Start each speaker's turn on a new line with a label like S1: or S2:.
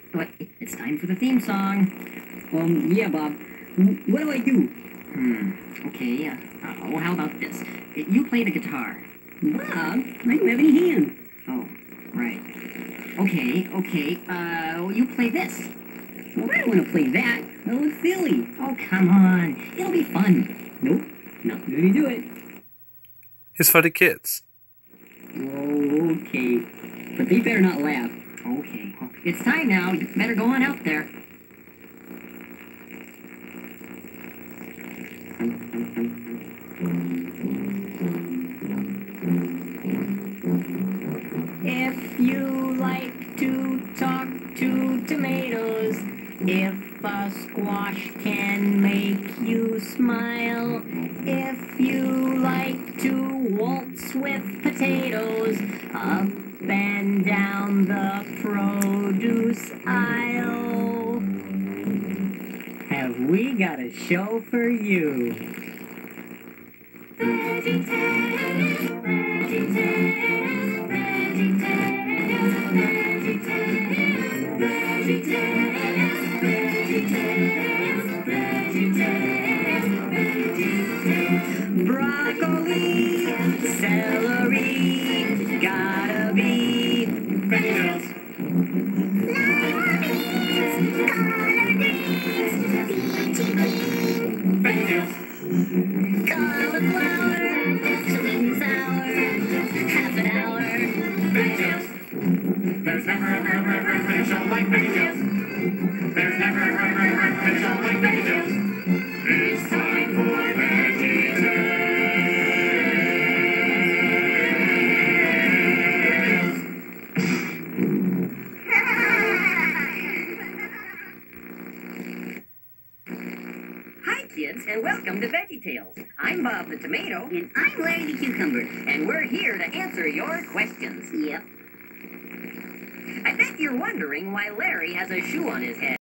S1: But it's time for the theme song.
S2: Yeah, Bob. What do I do?
S1: Okay, how about this? You play the guitar.
S2: Bob, I don't have any hands.
S1: Oh, right. Okay, you play this.
S2: Well, I don't want to play that. That looks silly.
S1: Oh, come on. It'll be fun.
S2: Nope, not going to do it.
S3: It's for the kids.
S2: Oh, okay. But they better not laugh.
S1: Okay, well, it's time now. You better go on out there.
S4: If you like to talk to tomatoes, if a squash can make you smile, if you like to waltz with potatoes, up and down the produce aisle, have we got a show for you? Broccoli, celery, gotta be vegetables. Cauliflower, sweet and sour, half an hour.
S5: VeggieTales. There's never a show like VeggieTales. There's never a show like VeggieTales. It's time for VeggieTales.
S1: Hi, kids, and welcome to VeggieTales. I'm Bob the Tomato. And I'm Larry the Cucumber. And we're here to answer your questions.
S4: Yep.
S1: I bet you're wondering why Larry has a shoe on his head.